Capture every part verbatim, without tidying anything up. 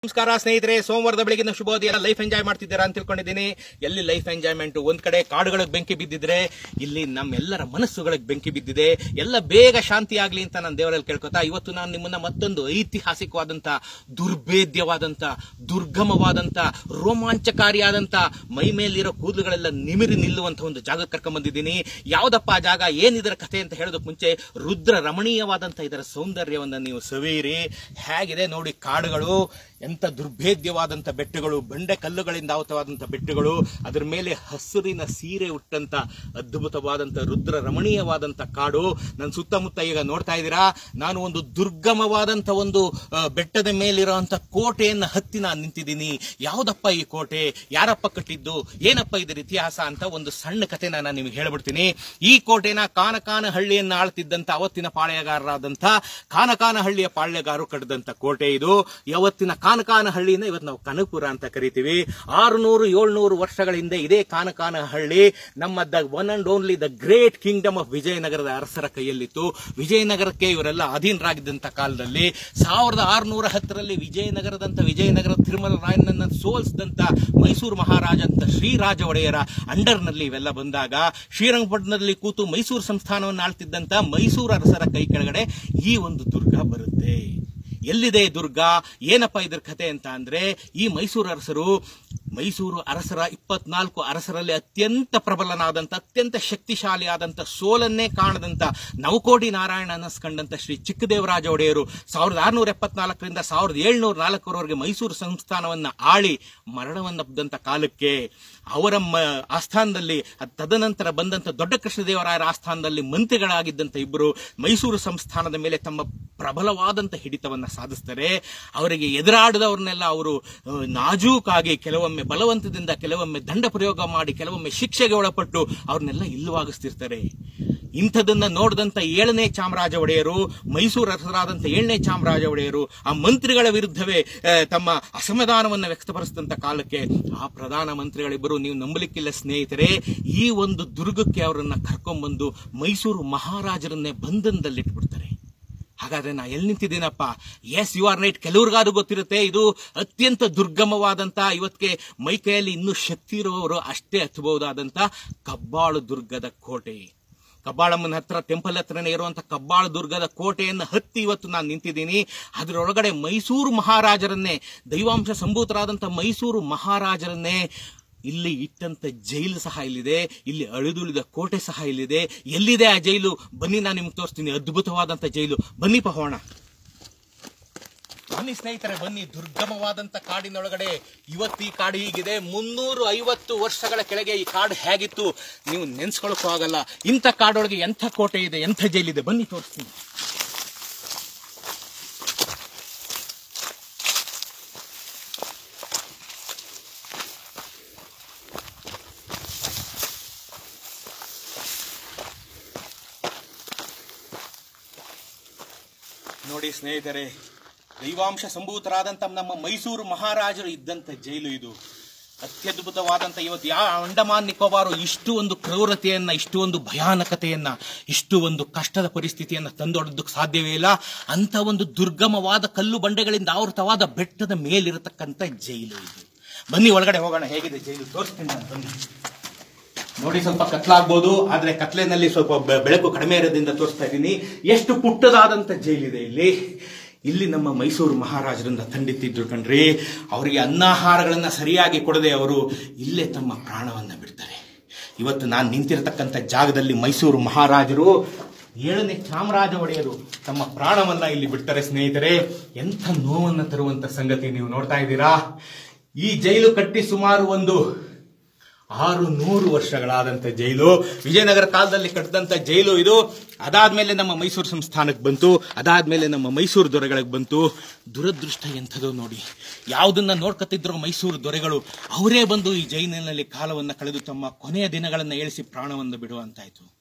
ನಮಸ್ಕಾರ ಸ್ನೇಹಿತರೆ, ಸೋಮವಾರದ ಬೆಳಗಿನ ಶುಭೋದಯ. ಲೈಫ್ ಎಂಜಾಯ್ ಮಾಡ್ತಿದ್ದೀರಾ ಅಂತ ತಿಳ್ಕೊಂಡಿದ್ದೀನಿ. ಎಲ್ಲಿ ಲೈಫ್ ಎಂಜಾಯ್ಮೆಂಟ್? ಒಂದ್ ಕಡೆ ಕಾಡುಗಳಿಗೆ ಬೆಂಕಿ ಬಿದ್ದಿದ್ರೆ, ಇಲ್ಲಿ ನಮ್ಮೆಲ್ಲರ ಮನಸ್ಸುಗಳಿಗೆ ಬೆಂಕಿ ಬಿದ್ದಿದೆ. ಎಲ್ಲ ಬೇಗ ಶಾಂತಿ ಆಗ್ಲಿ ಅಂತ ನಾನು ದೇವರಲ್ಲಿ ಕೇಳ್ಕೊತಾ ಇವತ್ತು ನಾನು ನಿಮ್ಮನ್ನ ಮತ್ತೊಂದು ಐತಿಹಾಸಿಕವಾದಂತ, ದುರ್ಭೇದ್ಯವಾದಂತ, ದುರ್ಗಮವಾದಂತ, ರೋಮಾಂಚಕಾರಿಯಾದಂತ, ಮೈ ಮೇಲಿರೋ ಕೂದಲುಗಳೆಲ್ಲ ನಿಮಿರಿ ನಿಲ್ಲುವಂತ ಒಂದು ಜಾಗ ಕರ್ಕೊಂಡ್ ಬಂದಿದ್ದೀನಿ. ಯಾವ್ದಪ್ಪ ಆ ಜಾಗ, ಏನಿದರ ಕಥೆ ಅಂತ ಹೇಳೋದಕ್ಕೆ ಮುಂಚೆ ರುದ್ರ ರಮಣೀಯವಾದಂತ ಇದರ ಸೌಂದರ್ಯವನ್ನ ನೀವು ಸವಿಯಿರಿ. ಹೇಗಿದೆ ನೋಡಿ ಕಾಡುಗಳು, ಎಂತ ದುರ್ಭೇದ್ಯವಾದಂತ ಬೆಟ್ಟಗಳು, ಬಂಡೆ ಕಲ್ಲುಗಳಿಂದ ಆವೃತವಾದಂತ ಬೆಟ್ಟಗಳು, ಅದರ ಮೇಲೆ ಹಸುರಿನ ಸೀರೆ ಉಟ್ಟಂತ ಅದ್ಭುತವಾದಂತ ರುದ್ರ ರಮಣೀಯವಾದಂತ ಕಾಡು. ನನ್ನ ಸುತ್ತಮುತ್ತ ಈಗ ನೋಡ್ತಾ ಇದ್ದೀರಾ, ನಾನು ಒಂದು ದುರ್ಗಮವಾದಂತ ಒಂದು ಬೆಟ್ಟದ ಮೇಲಿರುವಂತ ಕೋಟೆಯನ್ನ ಹತ್ತಿ ನಾನು ನಿಂತಿದ್ದೀನಿ. ಯಾವ್ದಪ್ಪ ಈ ಕೋಟೆ, ಯಾರಪ್ಪ ಕಟ್ಟಿದ್ದು, ಏನಪ್ಪ ಇದರ ಇತಿಹಾಸ ಅಂತ ಒಂದು ಸಣ್ಣ ಕಥೆ ನಾನು ನಿಮಗೆ ಹೇಳ್ಬಿಡ್ತೀನಿ. ಈ ಕೋಟೆನ ಕಾನಕಾನಹಳ್ಳಿಯನ್ನ ಆಳ್ತಿದ್ದಂತ ಅವತ್ತಿನ ಪಾಳೆಯಗಾರರಾದಂತ ಕಾನಕಾನಹಳ್ಳಿಯ ಪಾಳ್ಯಗಾರರು ಕಟ್ಟಿದಂತ ಕೋಟೆ ಇದು. ಯಾವತ್ತಿನ ಕಾನಕಾನಹಳ್ಳಿನ ಇವತ್ತು ನಾವು ಕನಕಪುರ ಅಂತ ಕರಿತೀವಿ. ಆರುನೂರು ಏಳ್ನೂರು ವರ್ಷಗಳ ಹಿಂದೆ ಇದೇ ಕಾನಕಾನಹಳ್ಳಿ ನಮ್ಮ the one and only the great kingdom of ವಿಜಯನಗರದ ಅರಸರ ಕೈಯಲ್ಲಿತ್ತು. ವಿಜಯನಗರಕ್ಕೆ ಇವರೆಲ್ಲ ಅಧೀನರಾಗಿದ್ದಂತ ಕಾಲದಲ್ಲಿ ಸಾವಿರದ ಆರುನೂರ ಹತ್ತರಲ್ಲಿ ವಿಜಯನಗರದಂತ ವಿಜಯನಗರ ತಿರುಮಲ ರಾಯನನ್ನ ಸೋಲಿಸಿದಂತ ಮೈಸೂರು ಮಹಾರಾಜ ಅಂತ ಶ್ರೀರಾಜ ಒಡೆಯರ ಅಂಡರ್ನಲ್ಲಿ ಇವೆಲ್ಲ ಬಂದಾಗ, ಶ್ರೀರಂಗಪಟ್ಟಣದಲ್ಲಿ ಕೂತು ಮೈಸೂರು ಸಂಸ್ಥಾನವನ್ನು ಆಳ್ತಿದ್ದಂತ ಮೈಸೂರು ಅರಸರ ಕೈ ಕೆಳಗಡೆ ಈ ಒಂದು ದುರ್ಗ ಬರುತ್ತೆ. ಎಲ್ಲಿದೆ ದುರ್ಗ, ಏನಪ್ಪ ಇದ್ರ ಕಥೆ ಅಂತ ಅಂದ್ರೆ, ಈ ಮೈಸೂರು ಅರಸರು ಮೈಸೂರು ಅರಸರ ಇಪ್ಪತ್ನಾಲ್ಕು ಅರಸರಲ್ಲಿ ಅತ್ಯಂತ ಪ್ರಬಲನಾದಂತ, ಅತ್ಯಂತ ಶಕ್ತಿಶಾಲಿಯಾದಂತ, ಸೋಲನ್ನೇ ಕಾಣದಂತ, ನವಕೋಟಿ ನಾರಾಯಣ ಅನ್ನಿಸ್ಕೊಂಡಂತ ಶ್ರೀ ಚಿಕ್ಕದೇವರಾಜ ಒಡೆಯರು ಸಾವಿರದ ಆರುನೂರ ಎಪ್ಪತ್ನಾಲ್ಕರಿಂದ ಸಾವಿರದ ಏಳ್ನೂರ ನಾಲ್ಕರವರೆಗೆ ಮೈಸೂರು ಸಂಸ್ಥಾನವನ್ನ ಆಳಿ ಮರಣವನ್ನಪ್ಪಿದಂತ ಕಾಲಕ್ಕೆ ಅವರ ಆಸ್ಥಾನದಲ್ಲಿ, ತದನಂತರ ಬಂದಂತ ದೊಡ್ಡ ಕೃಷ್ಣದೇವರಾಯರ ಆಸ್ಥಾನದಲ್ಲಿ ಮಂತ್ರಿಗಳಾಗಿದ್ದಂತ ಇಬ್ಬರು ಮೈಸೂರು ಸಂಸ್ಥಾನದ ಮೇಲೆ ತಮ್ಮ ಪ್ರಬಲವಾದಂತ ಹಿಡಿತವನ್ನ ಸಾಧಿಸ್ತಾರೆ. ಅವರಿಗೆ ಎದುರಾಡದವ್ರನ್ನೆಲ್ಲ ಅವರು ನಾಜೂಕಾಗಿ, ಕೆಲವೊಮ್ಮೆ ಬಲವಂತದಿಂದ, ಕೆಲವೊಮ್ಮೆ ದಂಡ ಪ್ರಯೋಗ ಮಾಡಿ, ಕೆಲವೊಮ್ಮೆ ಶಿಕ್ಷೆಗೆ ಒಳಪಟ್ಟು ಅವ್ರನ್ನೆಲ್ಲ ಇಲ್ಲವಾಗಿಸ್ತಿರ್ತಾರೆ. ಇಂಥದನ್ನ ನೋಡಿದಂತ ಏಳನೇ ಚಾಮರಾಜ ಒಡೆಯರು, ಮೈಸೂರು ಅರಸರಾದಂತ ಏಳನೇ ಚಾಮರಾಜ ಒಡೆಯರು ಆ ಮಂತ್ರಿಗಳ ವಿರುದ್ಧವೇ ತಮ್ಮ ಅಸಮಾಧಾನವನ್ನು ವ್ಯಕ್ತಪಡಿಸಿದಂತ ಕಾಲಕ್ಕೆ ಆ ಪ್ರಧಾನ ಮಂತ್ರಿಗಳಿಬ್ಬರು, ನೀವು ನಂಬಲಿಕ್ಕಿಲ್ಲ ಸ್ನೇಹಿತರೆ, ಈ ಒಂದು ದುರ್ಗಕ್ಕೆ ಅವರನ್ನ ಕರ್ಕೊಂಡ್ಬಂದು ಮೈಸೂರು ಮಹಾರಾಜರನ್ನೇ ಬಂಧನದಲ್ಲಿಟ್ಬಿಡ್ತಾರೆ. ಹಾಗಾದ್ರೆ ನಾ ಎಲ್ಲಿ ನಿಂತಿದ್ದೀನಪ್ಪ? Yes, you are right. ಕೆಲವ್ರಿಗಾದ್ರೂ ಗೊತ್ತಿರುತ್ತೆ, ಇದು ಅತ್ಯಂತ ದುರ್ಗಮವಾದಂತ, ಇವತ್ತಿಗೆ ಮೈಕೈಯಲ್ಲಿ ಇನ್ನೂ ಶಕ್ತಿ ಇರುವವರು ಅಷ್ಟೇ ಹತ್ತಬಹುದಾದಂತ ಕಬ್ಬಾಳು ದುರ್ಗದ ಕೋಟೆ. ಕಬ್ಬಾಳಮ್ಮನ ಹತ್ರ, ಟೆಂಪಲ್ ಹತ್ರನೇ ಇರುವಂತ ಕಬ್ಬಾಳು ದುರ್ಗದ ಕೋಟೆಯನ್ನು ಹತ್ತಿ ಇವತ್ತು ನಾನು ನಿಂತಿದ್ದೀನಿ. ಅದರೊಳಗಡೆ ಮೈಸೂರು ಮಹಾರಾಜರನ್ನೇ, ದೈವಾಂಶ ಸಂಭೂತರಾದಂತ ಮೈಸೂರು ಮಹಾರಾಜರನ್ನೇ ಇಲ್ಲಿ ಇಟ್ಟಂತ ಜೈಲು ಸಹ ಇಲ್ಲಿದೆ, ಇಲ್ಲಿ ಅಳಿದುಳಿದ ಕೋಟೆ ಸಹ ಇಲ್ಲಿದೆ. ಎಲ್ಲಿದೆ ಆ ಜೈಲು? ಬನ್ನಿ, ನಾನು ನಿಮ್ಗೆ ತೋರಿಸ್ತೀನಿ. ಅದ್ಭುತವಾದಂತ ಜೈಲು. ಬನ್ನಿ ಹೋಗೋಣ. ಬನ್ನಿ ಸ್ನೇಹಿತರೆ, ಬನ್ನಿ. ದುರ್ಗಮವಾದಂತ ಕಾಡಿನೊಳಗಡೆ ಇವತ್ತು ಈ ಕಾಡು ಹೀಗಿದೆ. ಮುನ್ನೂರು ಐವತ್ತು ವರ್ಷಗಳ ಕೆಳಗೆ ಈ ಕಾಡು ಹೇಗಿತ್ತು ನೀವು ನೆನ್ಸ್ಕೊಳಕ್ಕೂ ಆಗಲ್ಲ. ಇಂಥ ಕಾಡೊಳಗೆ ಎಂಥ ಕೋಟೆ ಇದೆ, ಎಂಥ ಜೈಲಿದೆ, ಬನ್ನಿ ತೋರಿಸ್ತೀನಿ. ನೋಡಿ ಸ್ನೇಹಿತರೆ, ದೈವಾಂಶ ಸಂಭೂತರಾದಂತ ನಮ್ಮ ಮೈಸೂರು ಮಹಾರಾಜರು ಇದ್ದಂತ ಜೈಲು ಇದು. ಅತ್ಯದ್ಭುತವಾದಂತ, ಇವತ್ತು ಯಾವ ಅಂಡಮಾನ್ ನಿಕೋಬಾರು ಇಷ್ಟು ಒಂದು ಕ್ರೂರತೆಯನ್ನ, ಇಷ್ಟು ಒಂದು ಭಯಾನಕತೆಯನ್ನ, ಇಷ್ಟು ಒಂದು ಕಷ್ಟದ ಪರಿಸ್ಥಿತಿಯನ್ನ ತಂದೊಡ್ಡಕ್ಕೆ ಸಾಧ್ಯವೇ ಇಲ್ಲ. ಅಂತ ಒಂದು ದುರ್ಗಮವಾದ ಕಲ್ಲು ಬಂಡೆಗಳಿಂದ ಆವೃತವಾದ ಬೆಟ್ಟದ ಮೇಲಿರತಕ್ಕಂತ ಜೈಲು ಇದು. ಬನ್ನಿ ಒಳಗಡೆ ಹೋಗೋಣ. ಹೇಗಿದೆ ಜೈಲು ತೋರಿಸ್ತೀನಿ ನಾನು. ಬನ್ನಿ ನೋಡಿ, ಸ್ವಲ್ಪ ಕತ್ಲಾಗ್ಬೋದು, ಆದ್ರೆ ಕತ್ಲೆನಲ್ಲಿ ಸ್ವಲ್ಪ ಬೆಳಕು ಕಡಿಮೆ ಇರೋದ್ರಿಂದ ತೋರಿಸ್ತಾ ಇದ್ದೀನಿ. ಎಷ್ಟು ಪುಟ್ಟದಾದಂತ ಜೈಲಿದೆ ಇಲ್ಲಿ. ಇಲ್ಲಿ ನಮ್ಮ ಮೈಸೂರು ಮಹಾರಾಜರಿಂದ ತಂಡಿತ್ತಿದ್ರು ಕಣ್ರಿ. ಅವರಿಗೆ ಅನ್ನಾಹಾರಗಳನ್ನ ಸರಿಯಾಗಿ ಕೊಡದೆ ಅವರು ಇಲ್ಲೇ ತಮ್ಮ ಪ್ರಾಣವನ್ನ ಬಿಡ್ತಾರೆ. ಇವತ್ತು ನಾನು ನಿಂತಿರತಕ್ಕಂಥ ಜಾಗದಲ್ಲಿ ಮೈಸೂರು ಮಹಾರಾಜರು, ಏಳನೇ ಚಾಮರಾಜ ಒಡೆಯರು ತಮ್ಮ ಪ್ರಾಣವನ್ನ ಇಲ್ಲಿ ಬಿಡ್ತಾರೆ. ಸ್ನೇಹಿತರೆ, ಎಂಥ ನೋವನ್ನ ತರುವಂತ ಸಂಗತಿ ನೀವು ನೋಡ್ತಾ ಇದ್ದೀರಾ. ಈ ಜೈಲು ಕಟ್ಟಿ ಸುಮಾರು ಒಂದು ಆರು ನೂರು ವರ್ಷಗಳಾದಂತ ಜೈಲು. ವಿಜಯನಗರ ಕಾಲದಲ್ಲಿ ಕಟ್ಟಿದಂತ ಜೈಲು ಇದು. ಅದಾದ್ಮೇಲೆ ನಮ್ಮ ಮೈಸೂರು ಸಂಸ್ಥಾನಕ್ಕೆ ಬಂತು, ಅದಾದ್ಮೇಲೆ ನಮ್ಮ ಮೈಸೂರು ದೊರೆಗಳಿಗೆ ಬಂತು. ದುರದೃಷ್ಟ ಎಂಥದೋ ನೋಡಿ. ಯಾವುದನ್ನ ನೋಡ್ಕತ್ತಿದ್ರು ಮೈಸೂರು ದೊರೆಗಳು, ಅವರೇ ಬಂದು ಈ ಜೈಲಿನಲ್ಲಿ ಕಾಲವನ್ನ ಕಳೆದು ತಮ್ಮ ಕೊನೆಯ ದಿನಗಳನ್ನ ಏಳಿಸಿ ಪ್ರಾಣವನ್ನು ಬಿಡುವಂತಾಯ್ತು.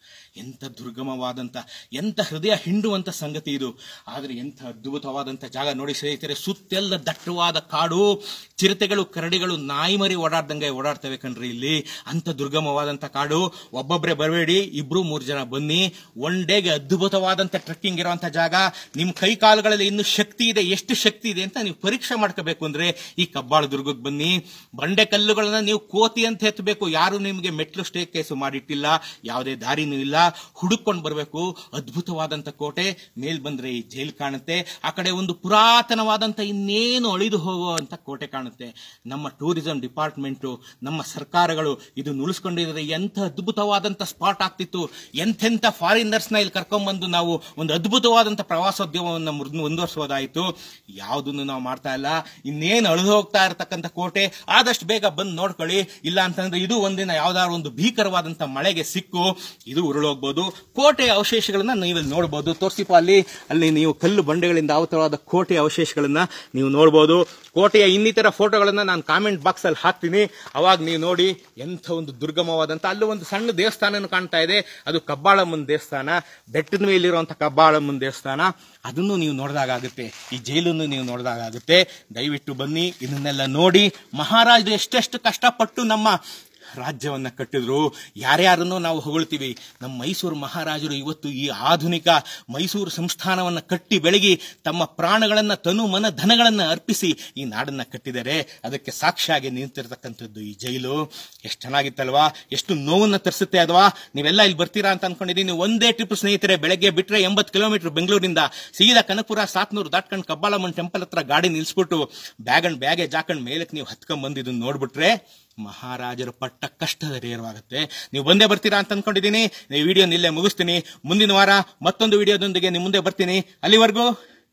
ಎಂಥ ದುರ್ಗಮವಾದಂಥ, ಎಂಥ ಹೃದಯ ಹಿಂಡುವಂಥ ಸಂಗತಿ ಇದು. ಆದರೆ ಎಂಥ ಅದ್ಭುತವಾದಂಥ ಜಾಗ ನೋಡಿ ಸ್ನೇಹಿತರೆ. ಸುತ್ತೆಲ್ಲ ದಟ್ಟವಾದ ಕಾಡು, ಚಿರತೆಗಳು, ಕರಡಿಗಳು, ನಾಯಿ ಮರಿ ಓಡಾಡ್ದಂಗೆ ಓಡಾಡ್ತವೆ ಕಣ್ರಿ ಇಲ್ಲಿ. ಅಂಥ ದುರ್ಗಮವಾದಂಥ ಕಾಡು. ಒಬ್ಬೊಬ್ಬರೇ ಬರಬೇಡಿ, ಇಬ್ರು ಮೂರು ಜನ ಬನ್ನಿ. ಒನ್ ಡೇಗೆ ಅದ್ಭುತವಾದಂಥ ಟ್ರೆಕ್ಕಿಂಗ್ ಇರುವಂಥ ಜಾಗ. ನಿಮ್ಮ ಕೈ ಕಾಲುಗಳಲ್ಲಿ ಇನ್ನೂ ಶಕ್ತಿ ಇದೆ, ಎಷ್ಟು ಶಕ್ತಿ ಇದೆ ಅಂತ ನೀವು ಪರೀಕ್ಷೆ ಮಾಡ್ಕೋಬೇಕು ಅಂದ್ರೆ ಈ ಕಬ್ಬಾಳ ದುರ್ಗಕ್ಕೆ ಬನ್ನಿ. ಬಂಡೆ ಕಲ್ಲುಗಳನ್ನ ನೀವು ಕೋತಿ ಅಂತ ಎತ್ತಬೇಕು. ಯಾರು ನಿಮಗೆ ಮೆಟ್ಲು ಸ್ಟೇ ಕೇಸು ಮಾಡಿಟ್ಟಿಲ್ಲ, ಯಾವುದೇ ದಾರಿನೂ ಇಲ್ಲ, ಹುಡುಕೊಂಡು ಬರಬೇಕು. ಅದ್ಭುತವಾದಂಥ ಕೋಟೆ. ಮೇಲ್ ಬಂದ್ರೆ ಈ ಜೈಲ್ ಕಾಣುತ್ತೆ, ಆ ಕಡೆ ಒಂದು ಪುರಾತನವಾದಂಥ ಇನ್ನೇನು ಅಳಿದು ಹೋಗುವಂತ ಕೋಟೆ ಕಾಣುತ್ತೆ. ನಮ್ಮ ಟೂರಿಸಂ ಡಿಪಾರ್ಟ್ಮೆಂಟು, ನಮ್ಮ ಸರ್ಕಾರಗಳು ಇದನ್ನು ಉಳಿಸ್ಕೊಂಡಿದ್ರೆ ಎಂಥ ಅದ್ಭುತವಾದಂಥ ಸ್ಪಾಟ್ ಆಗ್ತಿತ್ತು. ಎಂತೆಂಥ ಫಾರಿನರ್ಸ್ ನ ಇಲ್ಲಿ ಕರ್ಕೊಂಡ್ಬಂದು ನಾವು ಒಂದು ಅದ್ಭುತವಾದಂಥ ಪ್ರವಾಸೋದ್ಯಮವನ್ನು ಮುಂದುವರಿಸೋದಾಯಿತು. ಯಾವುದನ್ನು ನಾವು ಮಾಡ್ತಾ ಇಲ್ಲ. ಇನ್ನೇನು ಅಳಿದು ಹೋಗ್ತಾ ಇರತಕ್ಕಂಥ ಕೋಟೆ, ಆದಷ್ಟು ಬೇಗ ಬಂದು ನೋಡ್ಕೊಳ್ಳಿ. ಇಲ್ಲ ಅಂತಂದ್ರೆ ಇದು ಒಂದಿನ ಯಾವ್ದಾದ್ರು ಒಂದು ಭೀಕರವಾದಂಥ ಮಳೆಗೆ ಸಿಕ್ಕು ಇದು ಉರುಳೋಗ್ಬೋದು. ಕೋಟೆಯ ಅವಶೇಷಗಳನ್ನ ನೀವಲ್ಲಿ ನೋಡಬಹುದು. ತೋರಿಸಿಪ ಅಲ್ಲಿ ಅಲ್ಲಿ ನೀವು ಕಲ್ಲು ಬಂಡೆಗಳಿಂದ ಆವೃತವಾದ ಕೋಟೆಯ ಅವಶೇಷಗಳನ್ನ ನೀವು ನೋಡಬಹುದು. ಕೋಟೆಯ ಇನ್ನಿತರ ಫೋಟೋಗಳನ್ನ ನಾನು ಕಾಮೆಂಟ್ ಬಾಕ್ಸ್ ಅಲ್ಲಿ ಹಾಕ್ತೀನಿ, ಅವಾಗ ನೀವು ನೋಡಿ. ಎಂಥ ಒಂದು ದುರ್ಗಮವಾದಂಥ, ಅಲ್ಲೂ ಒಂದು ಸಣ್ಣ ದೇವಸ್ಥಾನ ಕಾಣ್ತಾ ಇದೆ, ಅದು ಕಬ್ಬಾಳಮ್ಮನ ದೇವಸ್ಥಾನ. ಬೆಟ್ಟದ ಮೇಲಿರುವಂತಹ ಕಬ್ಬಾಳಮ್ಮನ ದೇವಸ್ಥಾನ, ಅದನ್ನು ನೀವು ನೋಡಿದಾಗುತ್ತೆ. ಈ ಜೈಲನ್ನು ನೀವು ನೋಡಿದಾಗುತ್ತೆ. ದಯವಿಟ್ಟು ಬನ್ನಿ, ಇದನ್ನೆಲ್ಲ ನೋಡಿ. ಮಹಾರಾಜರು ಎಷ್ಟೆಷ್ಟು ಕಷ್ಟಪಟ್ಟು ನಮ್ಮ ರಾಜ್ಯವನ್ನ ಕಟ್ಟಿದ್ರು. ಯಾರ್ಯಾರನ್ನೋ ನಾವು ಹೊಗಳ್ತೀವಿ. ನಮ್ಮ ಮೈಸೂರು ಮಹಾರಾಜರು ಇವತ್ತು ಈ ಆಧುನಿಕ ಮೈಸೂರು ಸಂಸ್ಥಾನವನ್ನ ಕಟ್ಟಿ ಬೆಳಗಿ ತಮ್ಮ ಪ್ರಾಣಗಳನ್ನ, ತನು ಮನ ಧನಗಳನ್ನ ಅರ್ಪಿಸಿ ಈ ನಾಡನ್ನ ಕಟ್ಟಿದ್ದಾರೆ. ಅದಕ್ಕೆ ಸಾಕ್ಷಿಯಾಗಿ ನಿಂತಿರ್ತಕ್ಕಂಥದ್ದು ಈ ಜೈಲು. ಎಷ್ಟು ಚೆನ್ನಾಗಿತ್ತಲ್ವಾ, ಎಷ್ಟು ನೋವನ್ನ ತರಿಸುತ್ತೆ ಅಲ್ವಾ. ನೀವೆಲ್ಲ ಇಲ್ಲಿ ಬರ್ತೀರಾ ಅಂತ ಅನ್ಕೊಂಡಿದ್ದೀನಿ. ಒಂದೇ ಟ್ರಿಪ್ ಸ್ನೇಹಿತರೆ, ಬೆಳಗ್ಗೆ ಬಿಟ್ರೆ ಎಂಬತ್ತು ಕಿಲೋಮೀಟರ್ ಬೆಂಗಳೂರಿಂದ ಸೀದಾ ಕನಕಪುರ ಸಾತ್ನೂರು ದಾಟ್ಕೊಂಡು ಕಬ್ಬಾಳಮ್ಮನ ಟೆಂಪಲ್ ಹತ್ರ ಗಾಡಿ ನಿಲ್ಸ್ಬಿಟ್ಟು ಬ್ಯಾಗ್ ಅಂಡ್ ಬ್ಯಾಗೇಜ್ ಹಾಕೊಂಡು ಮೇಲಕ್ಕೆ ನೀವು ಹತ್ಕೊಂಡ್ ಬಂದು ಇದನ್ನ ನೋಡ್ಬಿಟ್ರೆ ಮಹಾರಾಜರು ಪಟ್ಟ ಕಷ್ಟದ ನೇರವಾಗುತ್ತೆ. ನೀವು ಬಂದೇ ಬರ್ತೀರಾ ಅಂತ ಅನ್ಕೊಂಡಿದ್ದೀನಿ. ಈ ವಿಡಿಯೋ ಇಲ್ಲೇ ಮುಗಿಸ್ತೀನಿ. ಮುಂದಿನ ವಾರ ಮತ್ತೊಂದು ವಿಡಿಯೋದೊಂದಿಗೆ ನಿಮ್ಮ ಮುಂದೆ ಬರ್ತೀನಿ. ಅಲ್ಲಿವರೆಗೂ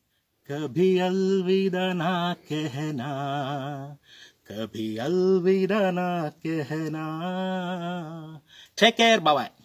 ಕಭಿ ಅಲ್ವಿದಾ ನಾ ಕೆಹನಾ, ಕಭಿ ಅಲ್ವಿದಾ ನಾ ಕೆಹನಾ. ಟೇಕ್ ಕೇರ್, ಬಾಯ್.